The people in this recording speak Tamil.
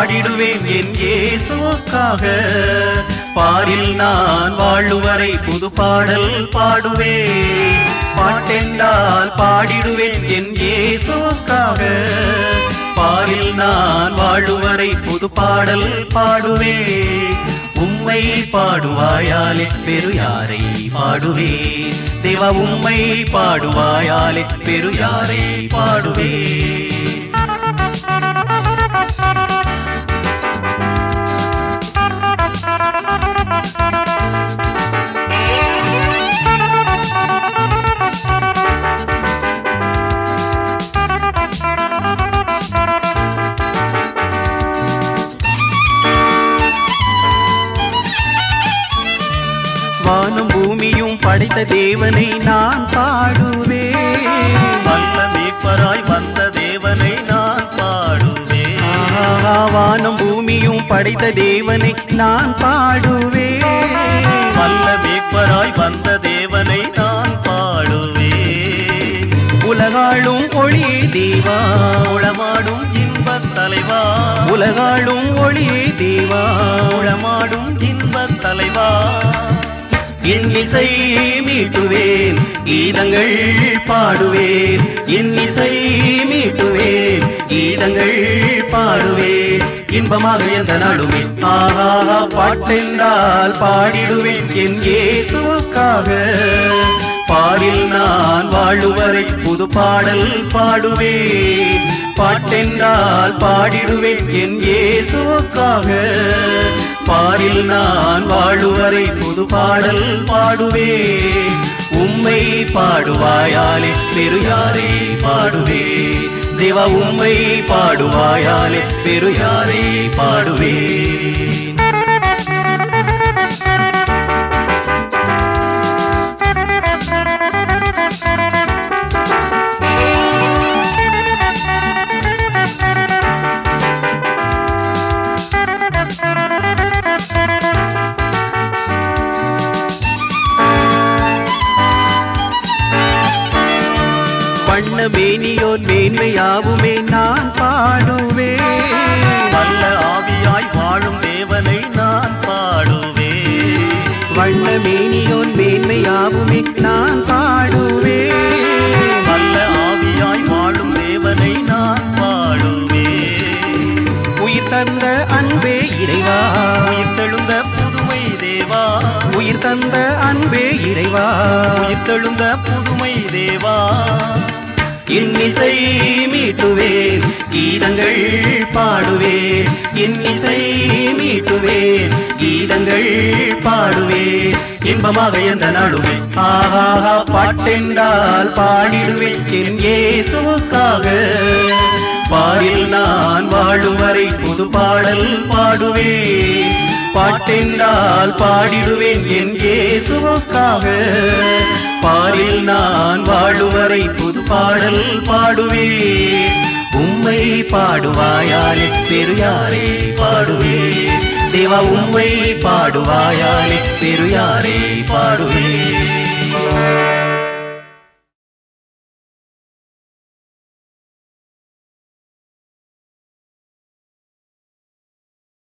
பாடிடுவேன் என் இயேசுவுக்காக. பாரில் நான் வாழுவரை புது பாடல் பாடுவேன். பாட்டென்றால் பாடிடுவேன் என் இயேசுவுக்காக. பாரில் நான் வாழுவரை புது பாடல் பாடுவேன். உம்மை பாடுவாயாலே பெரு யாரை பாடுவேன். தேவா உம்மை பாடுவாயாலே பெரு யாரை பாடுவேன். வானம் பூமியும் படைத்த தேவனை நான் பாடுவேன். வல்ல மீட்பராய் வந்த தேவனை நான் பாடுவேன். வானம் பூமியும் படைத்த தேவனை நான் பாடுவேன். வல்ல மீட்பராய் வந்த தேவனை நான் பாடுவேன். உலகாளும் ஒளியே தேவா உளமாடும் இன்பத் தலைவா. உலகாளும் ஒளியே தேவா உளமாடும் இன்பத் தலைவா. என் இசை மீட்டுவேன் கீதங்கள் பாடுவேன். என் இசை மீட்டுவேன் கீதங்கள் பாடுவேன். இன்பமாக எந்த நாளுமே ஆஹா பாட்டென்றால் பாடிடுவேன் என் இயேசுவுக்காக. பாரில் நான் வாழுவரை புது பாடல் பாடுவேன். பாட்டென்றால் பாடிடுவேன் என் இயேசுவுக்காக. பாரில் நான் வாழுவரை புது பாடல் பாடுவேன். உம்மை பாடுவாயாலே பெரு யாரை பாடுவேன். தேவா உம்மை பாடுவாயாலே பெரு யாரை பாடுவேன். வண்ண மேனியோர் மேன்மையாவுமே நான் பாடுவேன். வல்ல ஆவியாய் வாழும் தேவனை நான் பாடுவேன். வண்ண மேனியோர் மேன்மையாவுமே நான் பாடுவேன். வல்ல ஆவியாய் வாழும் தேவனை நான் பாடுவேன். உயிர் தந்த அன்பே இறைவா உயிர்த்தெழுந்த புதுமை தேவா. உயிர் தந்த அன்பே இறைவா உயிர்த்தெழுந்த புதுமை தேவா. இன்னிசை மீட்டுவேன் கீதங்கள் பாடுவேன். இன்னிசை மீட்டுவேன் கீதங்கள் பாடுவேன். இன்பமாக எந்த நாளுமே ஆஹா பாட்டென்றால் பாடிடுவேன் என் இயேசுவுக்காக. பாரில் நான் வாழுவரை புது பாடல் பாடுவேன். பாட்டென்றால் பாடிடுவேன் என் இயேசுவுக்காக. பாரில் நான் வாழுவரை புது பாடல் பாடுவேன். உம்மை பாடுவாயாலே பெரு யாரை பாடுவேன். தேவா உம்மை பாடுவாயாலே பெரு